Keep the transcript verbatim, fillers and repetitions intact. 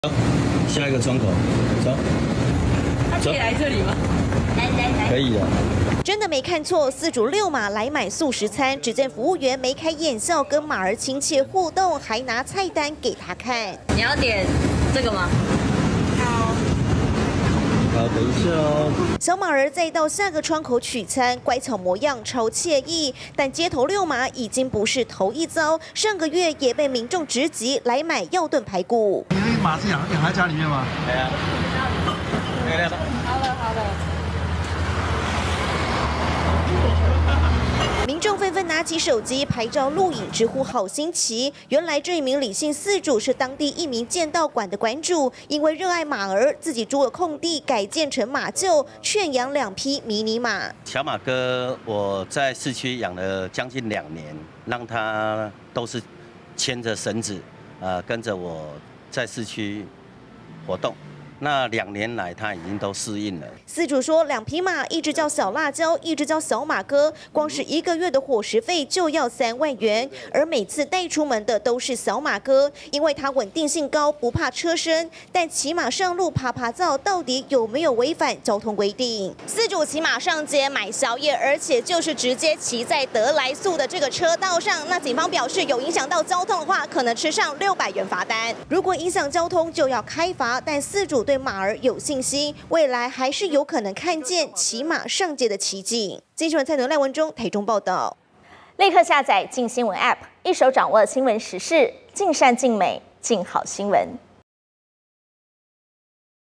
下一个窗口，走。 他可以来这里吗？来来来， 可以的。 真的没看错，饲主遛马来买素食餐，只见服务员眉开眼笑，跟马儿亲切互动，还拿菜单给他看。 你要点这个吗？好。 好，等一下哦。 小马儿再到下个窗口取餐，乖巧模样超惬意。但街头遛马已经不是头一遭，上个月也被民众直击来买药炖排骨。 你那马是养养在家里面吗？ 对啊。 好了好了。 民众纷纷拿起手机拍照录影，直呼好新奇。原来这一名李姓饲主是当地一名剑道馆的馆主，因为热爱马儿，自己租了空地改建成马厩，圈养两匹迷你马。 小马哥，我在市区养了将近两年，让它都是牵着绳子，呃，跟着我在市区活动。那两年来，他已经都适应了。 饲主说，两匹马，一只叫小辣椒，一只叫小马哥，光是一个月的伙食费就要三万元，而每次带出门的都是小马哥，因为它稳定性高，不怕车身，但骑马上路啪啪照，到底有没有违反交通规定？饲主骑马上街买宵夜，而且就是直接骑在得来速的这个车道上，那警方表示，有影响到交通的话，可能吃上六百元罚单。如果影响交通，就要开罚，但饲主对马儿有信心，未来还是有可能看见骑马上街的奇景。今新闻蔡牛赖文中台中报道。 立刻下载镜新闻 App， 一手掌握新闻时事，尽善尽美，尽好新闻。